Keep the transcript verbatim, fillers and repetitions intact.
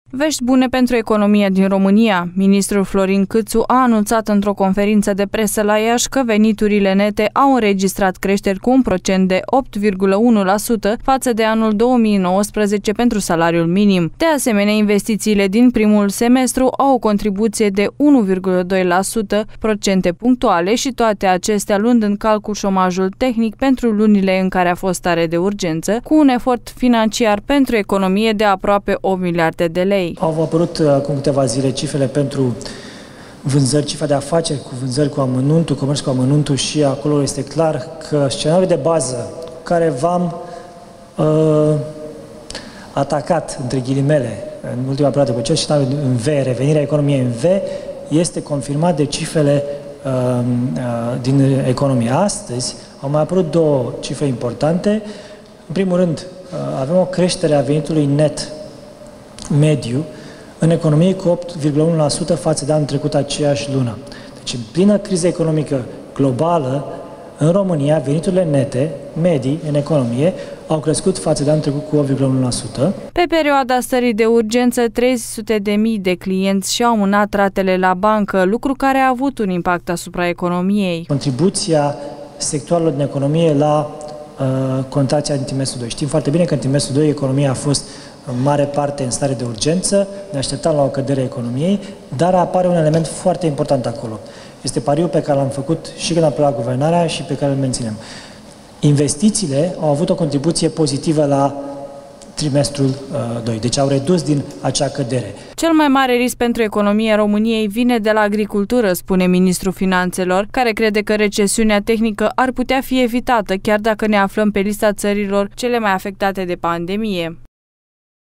Vești bune pentru economia din România. Ministrul Florin Câțu a anunțat într-o conferință de presă la Iași că veniturile nete au înregistrat creșteri cu un procent de opt virgulă unu la sută față de anul două mii nouăsprezece pentru salariul minim. De asemenea, investițiile din primul semestru au o contribuție de unu virgulă doi la sută, procente punctuale, și toate acestea luând în calcul șomajul tehnic pentru lunile în care a fost stare de urgență, cu un efort financiar pentru economie de aproape opt miliarde de lei. Au apărut acum câteva zile cifrele pentru vânzări, cifra de afaceri cu vânzări cu amănuntul, comerț cu amănuntul, și acolo este clar că scenariul de bază care v-am uh, atacat, între ghilimele, în ultima perioadă, cu acel scenariu în V, revenirea economiei în V, este confirmat de cifrele uh, uh, din economie. Astăzi au mai apărut două cifre importante. În primul rând, uh, avem o creștere a venitului net mediu în economie cu opt virgulă unu la sută față de anul trecut aceeași lună. Deci, în plină criză economică globală, în România, veniturile nete, medii, în economie, au crescut față de anul trecut cu opt virgulă unu la sută. Pe perioada stării de urgență, trei sute de mii de clienți și-au amânat ratele la bancă, lucru care a avut un impact asupra economiei. Contribuția sectoarelor din economie la uh, contracția din trimestrul doi. Știm foarte bine că în trimestrul doi economia a fost în mare parte în stare de urgență, ne așteptam la o cădere a economiei, dar apare un element foarte important acolo. Este pariul pe care l-am făcut și când am preluat guvernarea și pe care îl menținem. Investițiile au avut o contribuție pozitivă la trimestrul uh, doi, deci au redus din acea cădere. Cel mai mare risc pentru economia României vine de la agricultură, spune ministrul Finanțelor, care crede că recesiunea tehnică ar putea fi evitată, chiar dacă ne aflăm pe lista țărilor cele mai afectate de pandemie.